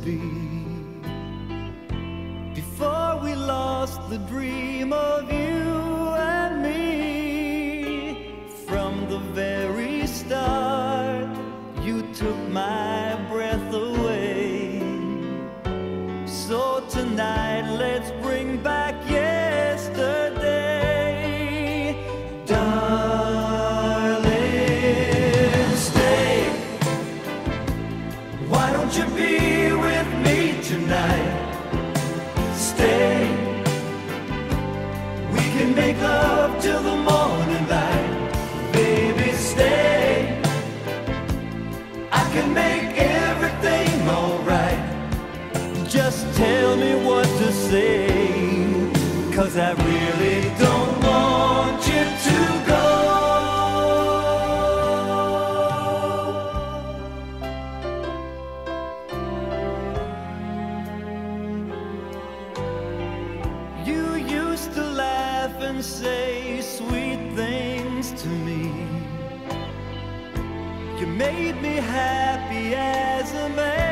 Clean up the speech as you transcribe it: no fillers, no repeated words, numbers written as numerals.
be. Before we lost the dream of you and me, from the very start, you took my breath away. So tonight, let's bring back yesterday. Darling, stay. Why don't you be with me tonight? Stay. We can make love till the morning light. Baby, stay. I can make everything alright. Just tell me what to say, 'cause I really don't want you to go. You used to laugh and say sweet things to me. You made me happy as a man.